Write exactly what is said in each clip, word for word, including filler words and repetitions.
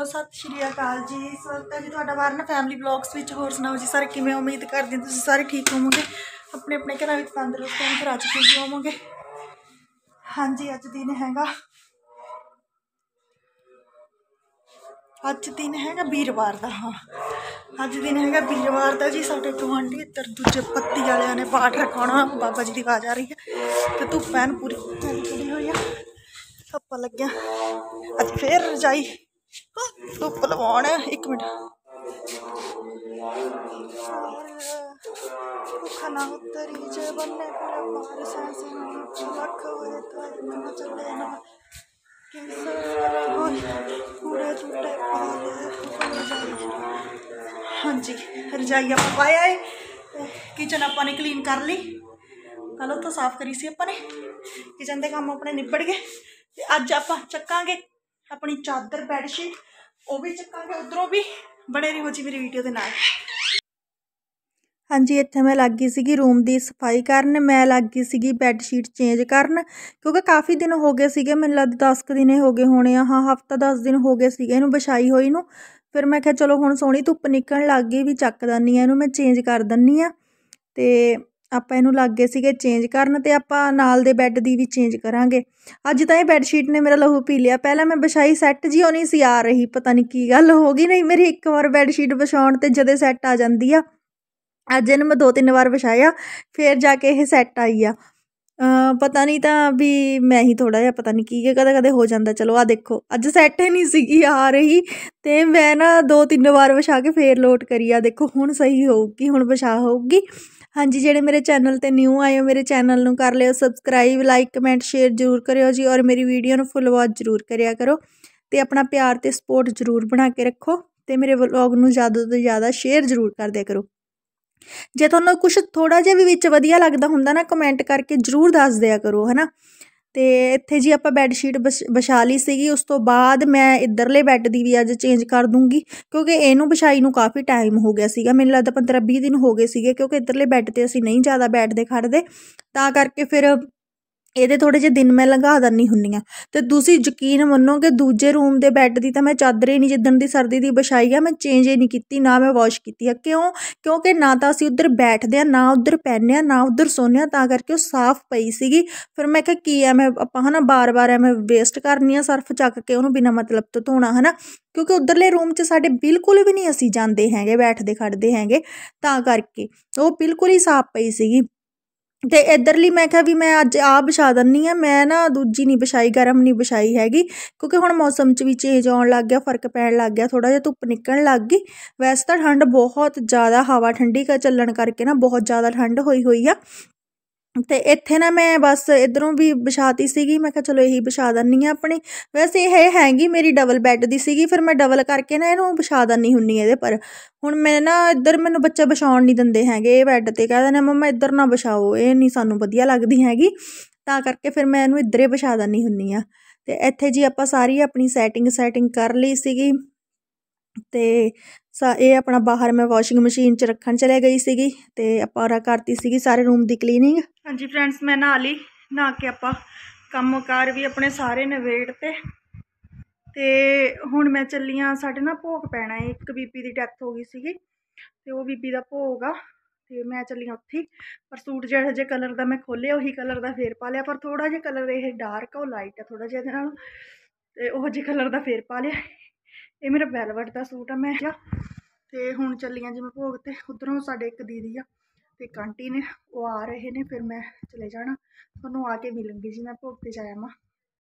सत श्री अकाल जी। स्वागत है जी तुहाडा बाहर ना फैमिली ब्लॉग्स विच। होर सुनाओ जी सारे किवें? उम्मीद करदी तुसीं सारे ठीक होवोगे, अपने अपने घरां विच तंदुरुस्त होवोगे, घर च खुश होवोगे। हाँ जी, अज दिन हैगा अज दिन हैगा वीरवार का। हाँ अज दिन हैगा वीरवार का जी। साडे गुआंढी इधर दूजे पत्ती वाले ने पाठ रखाना, बाबा जी की आवाज़ आ रही है तो धुप्प ऐन पूरी चढ़ी हुई है। धुप्प लग्या अज फिर रजाई धुप्प लवाण। एक मिनट खाना उतरी जे बन्ने पूरे पार सांसे लख होए तो मन चले ना पूरे टूटे पाले। हाँ जी रजाई आप पाया है, किचन अपने क्लीन कर ली, कल उतो साफ करी सी अपने किचन के काम अपने निबड़ गए। अज आप चकांगे अपनी चादर बैडशीट, वो भी चकांगे उधरों भी। बने रहो जी मेरी वीडियो के नाल। हाँ जी इत्थे मैं लग गई सी रूम की सफाई करन, मैं लग गई सी बैडशीट चेंज करन क्योंकि काफ़ी दिन हो गए सीगे, मैनूं लगदा दस क दिन हो गए होने। हाँ हफ्ता दस दिन हो गए सीगे इहनूं बिछाई होई नूं। फिर मैं क्या चलो हुण सोहणी धुप्प निकलण लग गई भी चक दन्नी आ इहनूं, मैं चेंज कर दन्नी आ। ते आपां इहनूं लग गए सीगे चेंज करन ते आपां नाल दे बैड दी भी चेंज करांगे। अज तां इह बैडशीट ने मेरा लहू पी लिया। पहले मैं बिछाई सैट जी नहीं सी आ रही, पता नहीं की गल हो गई। नहीं मेरी एक बार बैडशीट विछाउण ते जदे सैट आ जांदी आ। अज इहनूं मैं दो तीन बार विछाया फिर जाके यह सैट आई आ। अ, पता नहीं तो भी मैं ही थोड़ा जिहा पता नहीं की कदे कदे हो जाता। चलो आ देखो अज सैट ही नहीं सी आ रही तो मैं ना दो तीन बार विछा के फिर लोट करी आ। देखो हुण सही होऊगी, हुण विछा होऊगी। हाँ जी जेडे मेरे चैनल ते न्यू आए हो मेरे चैनल नूं कर लियो सबसक्राइब, लाइक कमेंट शेयर जरूर करियो जी। और मेरी वीडियो नूं फुल वॉच जरूर करिया करो तो अपना प्यार ते सपोर्ट जरूर बना के रखो तो मेरे व्लॉग नूं ज़्यादा तो ज़्यादा शेयर जरूर कर दिया करो। जे तुहानूं कुछ थोड़ा जिहा भी विच वधिया लगदा हुंदा ना कमेंट करके जरूर दस दिया करो है ना। तो इत्थे जी आपां बैडशीट बछ बिछा ली सीगी। उस तो बाद मैं इधरले बैड दी भी अज चेंज कर दूँगी क्योंकि इहनूं बिछाई नूं काफ़ी टाइम हो गया सीगा, मैनूं लगदा पंद्रह बीस दिन हो गए सीगे क्योंकि इधरले बैड ते असीं नहीं ज़्यादा बैठदे खड़दे तां करके फिर ਇਹਦੇ थोड़े जे दिन मैं लंघा दिंदी हुंदी हाँ। तो तुसीं यकीन मन्नोगे दूजे रूम के बैड की तो मैं चादर ही नहीं जिद्दण दी सर्दी की बिछाई है मैं चेंज ही नहीं की, ना मैं वॉश की है। क्यों? क्योंकि ना तो असीं उधर बैठते हैं, ना उधर पैने, ना उधर सोने, तां करके वो साफ पई सीगी। फिर मैं क्या की एवें आपां है ना बार बार एवें वेस्ट करनी आ सर्फ चक के उन्होंने बिना मतलब तो धोना है ना, क्योंकि उधरले रूम च साडे बिल्कुल भी नहीं असीं जांदे हैगे बैठते खड़ते हैगे तां करके वो बिल्कुल ही साफ पई सीगी। तो इधरली मैं क्या भी मैं अज आ बिछा दिंदी हाँ, मैं ना दूजी नहीं बिछाई, गर्म नहीं बिछाई हैगी क्योंकि हुण मौसम च भी चेंज आउण लग गया, फर्क पैण लग गया, थोड़ा जिहा धुप्प निकलण लग गई। वैसे तो ठंड बहुत ज़्यादा हवा ठंडी का चलण करके ना बहुत ज़्यादा ठंड होई हुई आ। तो इत्थे ना मैं बस इधरों भी बिछाती सीगी, मैं कहा चलो यही बिछा दिंनी हाँ अपनी। वैसे यह हैगी मेरी डबल बैड दी सीगी, फिर मैं डबल करके ना इहनूं बिछा दिंनी हुंदी इहदे पर। हुण मैं ना इधर मैनूं बच्चे बिछाउण नहीं दिंदे हैगे बैड ते, कह दिंदे मम्मा इधर ना बिछाओ ये नहीं सानूं वधिया लगदी हैगी, तां करके फिर मैं इहनूं इधरे बिछा दिंनी हुंदी हाँ। ते इत्थे जी आपां सारी अपनी सैटिंग सैटिंग कर ली सीगी ते सा ये अपना बाहर मैं वॉशिंग मशीन च रखन चले गई सीगी ते आपां करती सीगी सारे रूम की क्लीनिंग। हाँ जी फ्रेंड्स मैं नहा ली, नहा के आपां काम कार भी अपने सारे नवेड़ते ते हुण मैं चली हाँ साडे ना भोग पैना है, एक बीबी की डैथ हो गई सीगी ते वो बीबी का भोग आ ते मैं चली हाँ उत्थे। पर सूट जिहड़े जे कलर का मैं खोलिया उही कलर का फिर पा लिया, पर थोड़ा जिहा कलर ये डार्क है वो लाइट है थोड़ा जिहा इहदे नाल ते ओहो जे कलर का फिर पा लिया। ये मेरा वैलवेट का सूट है मैं तो हुण चली हाँ जी मैं भोग ते। उधरों साडे एक दीदी आ ते एक आंटी ने वो आ रहे ने, फिर मैं चले जाना, तुहानूं आके मिलूंगी जी मैं भोग ते जाया मां।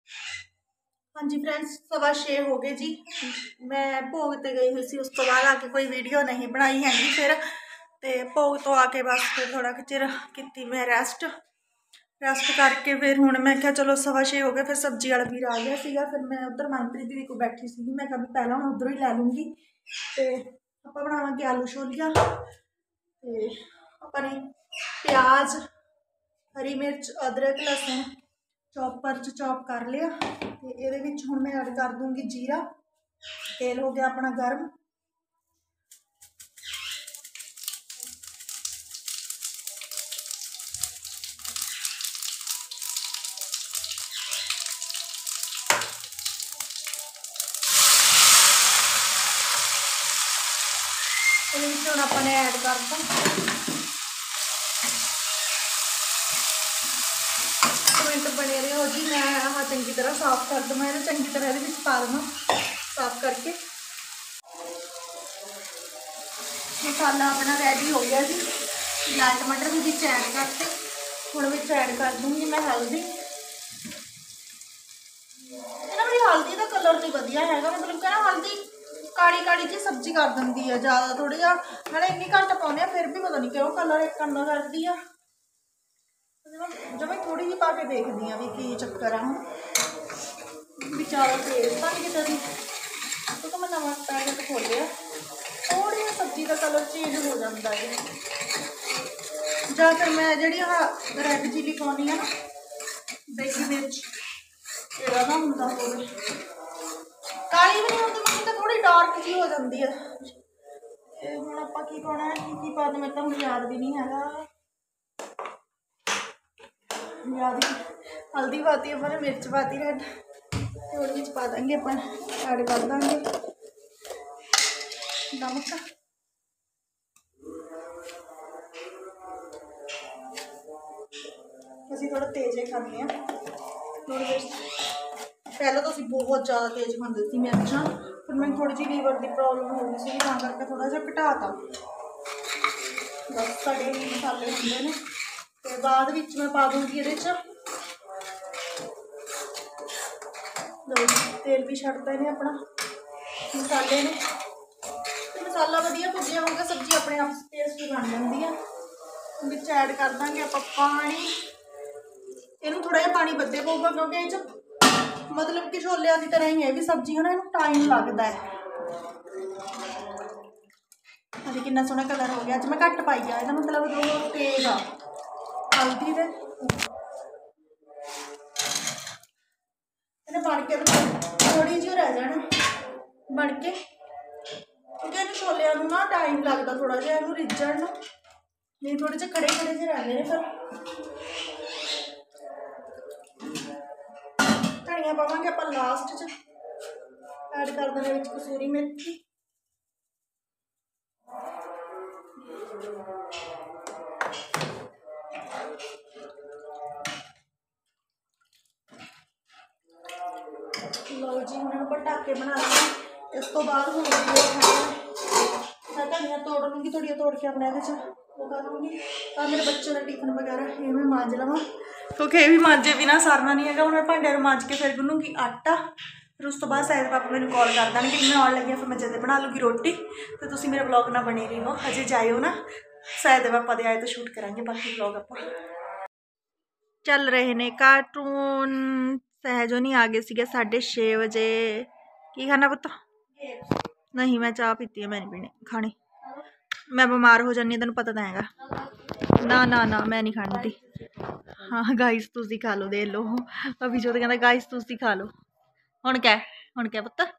हाँ जी फ्रेंड्स सवा छे हो गए जी, मैं भोग ते गई हुई सी, उस तो बाद आके कोई वीडियो नहीं बनाई हैगी। फिर ते भोग तो आके बस फिर थोड़ा चिर की मैं रेस्ट रेस्ट करके फिर हुण मैं क्या चलो सवा छे हो गए, फिर सब्जी वाला वीर आ गया सीगा। फिर मैं उधर मनप्रीत दीदी को बैठी सी, मैं कभी पहला हूँ उधरों ही लै लूँगी तो आपां बनावांगे आलू छोलिया ते अपनी प्याज हरी मिर्च अदरक लहसुन चॉपर च चॉप कर लिया तो ये हुण मैं ऐड कर दूँगी जीरा। तेल हो गया अपना गर्म, ਇਹਦੇ ਵਿੱਚ ਹੁਣ ਆਪਾਂ ਨੇ ਐਡ ਕਰਤਾ ਮਿੰਟ ਬਣੇ ਰਹੋ जी। मैं आह चंगी तरह साफ कर दूँ, मैं चंगी तरह ये पा देना साफ करके। मसाला अपना रेडी हो गया जी। लाल टमाटर भी विच ऐड करते, हुण विच ऐड कर दूँगी मैं हल्दी। इन्हां दी हल्दी का कलर नहीं वधिया हैगा, मतलब कि ना हल्दी काली काली जी सब्जी कर दिंदी है ज़्यादा थोड़ी जा है इन्नी घट पाने फिर भी पता नहीं क्यों कलर एक करना करती है। जब मैं थोड़ी जी पा के देखती हाँ भी की चक्कर है भी ज़्यादा तेज तो नहीं कितनी, तो मैं नवा पैकेट खोलिया थोड़ी जी सब्जी का कलर चेंज हो जाता है। या फिर मैं जी रैड चिली पानी है ना देसी मिर्च यदा ना होंगे होवे काली भी नहीं होती मैं तो थोड़ी डार्क जी हो जाती है। हम आप की पाना है की पा मैं तो हूँ याद भी नहीं है याद हल्दी पाती अपने मिर्च पाती रेड और भी पा देंगे अपन ऐड कर देंगे नमक। असी थोड़ा तेज खाने हैं पहले तो असी बहुत ज़्यादा तेज खाते थे मिर्चा, फिर मैं थोड़ी जी लीवर की प्रॉब्लम हो गई सी तां करके थोड़ा जा घटाता। बस साढ़े मसाले होंगे ने तो बाद विच मैं पा दूँगी ये तेल भी छड्डता इन्हें अपना मसाले ने तो मसाला वधिया भुजिया होगा सब्जी अपने आप टेस्टी बन जाती है। विच ऐड कर देंगे आप पानी, इनू थोड़ा जिहा पानी बदे पऊगा क्योंकि ये मतलब कि छोलियां की तरह ही है भी सब्जी है ना इनू टाइम लगता है। अभी कितना सोहना कलर हो गया, अज मैं घट पाई है इसका मतलब दो तेज आ हल्दी दे बन के थोड़ी जी रह जाना बन के क्योंकि इन छोलिया ना टाइम लगता थोड़ा जहा इन रिझण नहीं थोड़े जे खड़े खड़े जे रहते हैं। फिर धनिया पावांगे आप लास्ट च ऐड कर देने कसूरी मेथी लो जी हम पटाके बना लेंगे। इस तो बाद हूँ मैं धनिया तोड़ लूँगी थोड़ी तोड़ के अपने वो कर लूँगी और मेरे बच्चों का टिफिन वगैरह ये मैं मांज लवा क्योंकि ये भी मांजे बिना सरना नहीं है। हूँ मैं भांडे मांज के फिर गुनूँगी आटा, फिर उस तो बाद शायद पापा मैंने कॉल कर देंगे कि मैं आने लगी फिर मैं जल्दी बना लूँगी रोटी। तो तुम मेरा ब्लॉग ना बने रही हो हजे जाइयो ना शायद पापा दे आए तो शूट करांगे बाकी ब्लॉग आप चल रहे ने कार्टून। सहजो नहीं आ गए थे साढ़े छे बजे। की खाना पुत्त? नहीं मैं चाह पीती है मैं नहीं पीने खानी, मैं बीमार हो जानी तेन पता तो हैगा। ना ना ना मैं नहीं खानी। हाँ गाइस तुसी खा लो दे लो अभी जो तो कहता गाइस तुसी खा लो हुण क्या हुण क्या पुत्त?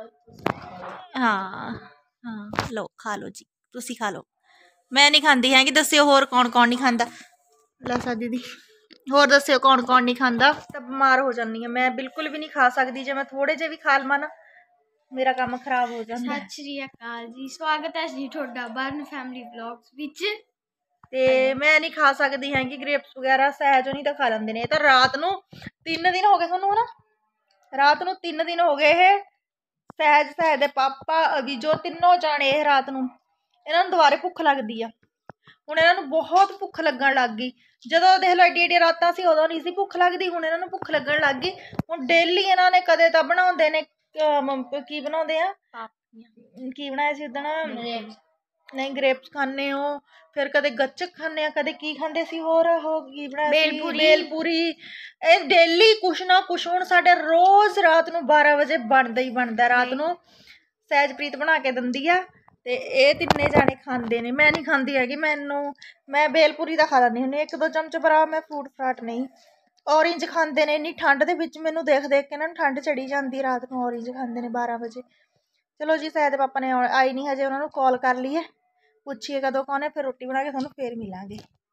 हाँ हाँ लो खा लो जी तुसी खा लो मैं नहीं खाती है कि दस्यो होर कौन कौन नहीं खाता। ला दीदी होर दस्यो कौन कौन नहीं खाता। तो बीमार हो जानी है मैं बिल्कुल भी नहीं खा सकती जो मैं थोड़े जे भी खा लवां ना मेरा काम खराब हो जाता है। सत श्री अकाल जी स्वागत है जी थोड़ा बर्न फैमिली व्लॉग्स विच ते मैं नहीं खा सकती है कि ग्रेप्स वगैरह सहजो नहीं तो खा लेंदे ने। तो रात नू तीन दिन हो गए थानू है ना रात नू तीन दिन हो गए है सहज सहज दे पापा अभी जो तीनों जाने रात नू इन्हां नू दुबारे भुख लगती है। हुण इन्हां नू बहुत भुख लगन लग गई जदों देख लो एडी एडी रातां सी उदों नहीं सी भुख लगदी हुण इन्हां नू भुख लगन लग गई। हुण डेली इन्हां ने कदे तां बनाउंदे ने की बनाउंदे आ की बनाया सी उदण नहीं ग्रेप्स खाने हो फिर कदे गच्चक खाने कदे की खांदे सी होर हो की बनाया बेलपूरी बेलपूरी ए डेली कुछ ना कुछ हुण साडे रोज़ रात नू बारह बजे बनदा ही बनदा रात नू सहजप्रीत बना के दिंदी आ ते ए तिन्ने जाने खांदे ने मैं नहीं खांदी हैगी। मैनू मैं बेलपूरी दा खा लैंदी हुंदी एक दो चमच पर मैं फ्रूट फ्राट नहीं। ऑरेंज खांदे ने इन्नी ठंड दे विच मैनू देख देख के ना ठंड चढ़ी जाती रात नू ऑरेंज खांदे ने बारह बजे। चलो जी शायद पापा ने आई नहीं हजे उन्होंने कॉल कर ली है पूछिए कदों कौन है फिर रोटी बना के थोनों फिर मिलांगे।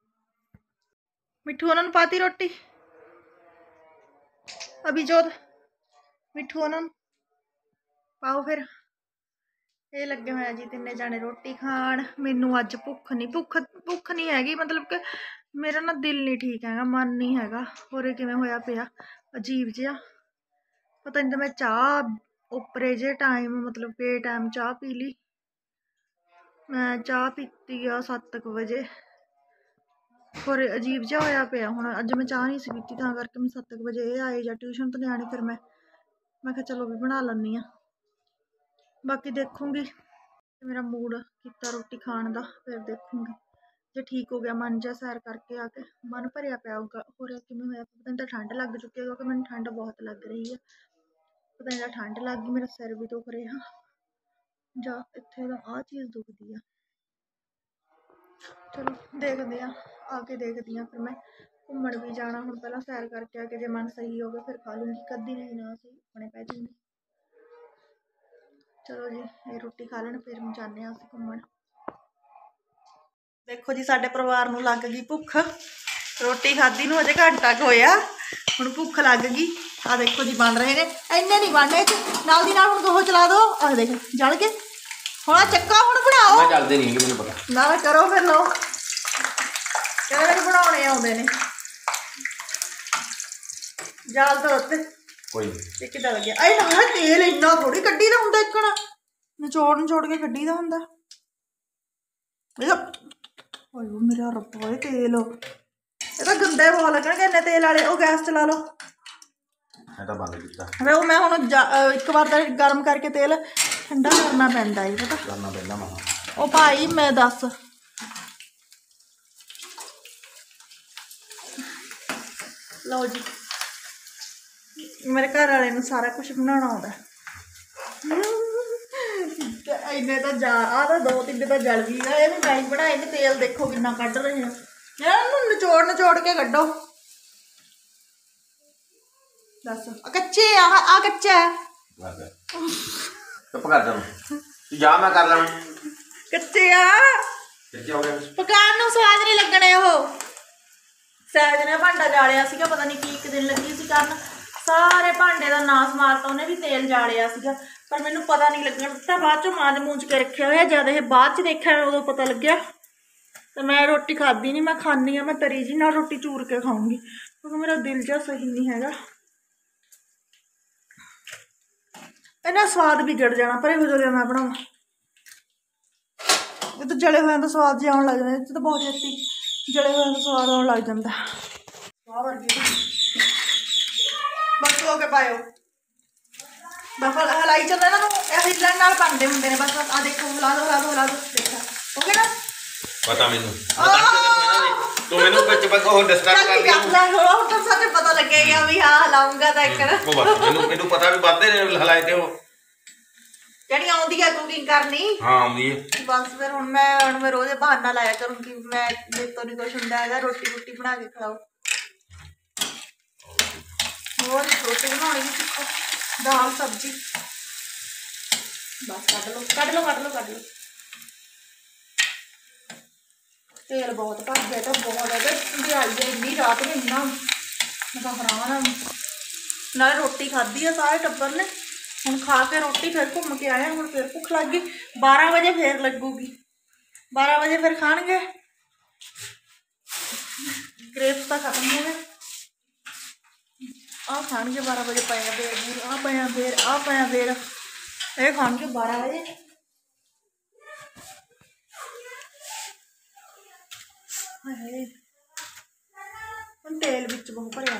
मिठू उन्होंने पाती रोटी अभी जोत मिठू उन्होंने पाओ फिर ये लगे हुए जी तिन्ने जाने रोटी खाण। मैनू अज भुख नहीं भुख भुख नहीं हैगी, मतलब कि मेरा ना दिल नहीं ठीक हैगा, मन नहीं हैगा। होरे किवें होया पिया अजीब जिहा, पता नहीं। तो मैं चाह उपरे जे टाइम मतलब बे टाइम चाह पी ली। मैं चाह पीती आ सत्त क बजे, और अजीब जिहा होया पिया हुण। अज मैं चाह नहीं सी पीती, तां करके मैं सत्त क बजे ये आए जां ट्यूशन तो न्याणे, फिर मैं मैं कहा चलो भी बना लैनी आ। बाकी देखूंगी मेरा मूड किता रोटी खाण दा, फिर देखूंगी जे ठीक हो गया मन जा सैर करके आके मन भरिया पिया होगा। हो रहा किवें होया पता नहीं, तो ठंड लग चुकी है क्योंकि मैंने ठंड बहुत लग रही है। पता नहीं ठंड लग गई, मेरा सिर भी दुख रहा जा इत्थे दा आ चीज़ दुखदी है। चलो देखते हैं आके देखती हैं, फिर मैं घूमन भी जाना हूँ। पहला सैर करके आके जो मन सही हो गया फिर खा लूँगी, कदी नहीं ना सही अपने पै जाऊँगी। चलो जी ये रोटी खा लेन फिर जाने अस घूमन। देखो जी साडे परिवार नूं लग गई भुख, रोटी खाधी नूं अजे घंटा क होया, हुण भुख लग गई। आ देखो जी बन रहे ने, इन्ने नहीं बनने नाल दी नाल हुण गोह चला दो। आ देख जल के हुण चक्का हुण बनाओ। मैं चलदे नहीं मैनूं पता ना ना करो फिर लो, कहते मेरे बनाने आउंदे ने। जाल तो उत्ते कोई नहीं किदा लग्या आई ना तेल इन्ना थोड़ी कड्डी दा हुंदा, इकना नचोड़ नचोड़ के कड्डी दा हुंदा। मेरा रब्बा ये तेल ये तो गंदे बहुत लगणगे इन्ने तेल वाले। ओ गैस चला लो, मैं तो बंद कीता। वो मैं हुण एक बार गर्म करके तेल ठंडा करना पैंदा है, पता करना पैंदा मां। ओ भाई मैं दस लो जी मेरे घर वाले नूं सारा कुछ बनाना आउंदा। इन्ने तो जा आ तो दो तीन तो जल गई है, ये मैं ही बनाए ने। तेल देखो कितना कढ़ रहे हैं यार, नचोड़ नचोड़ के कड्डो। दस कच्चे आ, आ कच्चा है। चुप कर जा तू जा, मैं कर लवां। कच्चे आ कच्चे हो गए, पकान नूं स्वाद नहीं लगने। ओह सैज ने भांडा जालिया सीगा, पता नहीं की एक दिन लगी सी करन, सारे भांडे का नास मारता। उन्हें भी तेल जालिया सीगा पर मैनू पता नहीं लगना दिता। बाद चो मांज मूंज के रखा हुआ, जद ये बाद च देखा उदों पता लग्या। तो मैं रोटी खाधी नहीं, मैं खानी हाँ मैं तरी जी नाल रोटी चूर के खाऊंगी क्योंकि मेरा दिल जा सही नहीं हैगा। इन्हें स्वाद बिगड़ जाना, पर हो जो मैं बनावा ये तो जले हुए तो स्वाद जी आने लग जाए। तो बहुत छेती जले हुए तो स्वाद आने लग जाता। वाह वर्गी बस हो के पायो बस हलाई चलना ना, हिलण नाल बनते होंगे ने। बस आ देखो हिला दो हिला दो हिला दो, देखा हो गया ना। पता मैनू तू मैनू विच बग हो डिस्टर्ब कर दी हुण तो सच पता लगेगा भी हां हिलाऊंगा तो एक वो बस मैनू मैनू पता भी बादे ने हलाए ते हो जड़ी आउंदी है कुकिंग करनी। हां आउंदी है बस फिर हुण मैं हुण मैं रोज बहाना लाया करूंगी, मैं मेरे तो नहीं कुछ हुंदा हैगा। रोटी रोटी बना के खिलाओ, और रोटी बनानी भी सीखो, दाल सब्जी बस कट लो कट लो कट लो कट लो। तेल बहुत भर गया तो बहुत है दिहाड़ी है इन्नी रात में इन्ना मतलब हैरान। ना रोटी खाधी है सारे टब्बर ने, हम खा के रोटी फिर घूम के आए, हम फिर भुख लग गई। बारह बजे फिर लगूगी, बारह बजे फिर खाएंगे। ग्रेप्स तो खत्म हो गए, आ खाएंगे बारह बजे पाया फिर आ पाया फिर आ पाया फिर ये खाएंगे बारह बजे। तेल बिच बहुत भरिया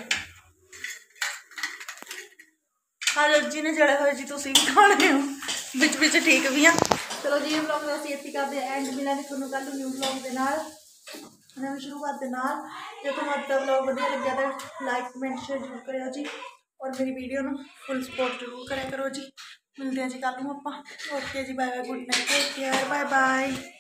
हाँ जी ने जड़े हुए जी तुम भी खाने हो बिच बिच ठीक भी हाँ। चलो जी ब्लॉग असीं इत्थे करते एंड, मिलांगे तुहानूं कल न्यू ब्लॉग दे नाल नवीं शुरुआत दे नाल। जे तुहानूं अज दा ब्लॉग वधिया लग्या तो लाइक कमेंट शेयर जरूर करियो जी, और मेरी वीडियो नूं फुल सपोर्ट जरूर करिया करो जी। मिलते हैं जी कल नूं आपां। ओके जी bye bye, good night, take care, bye bye.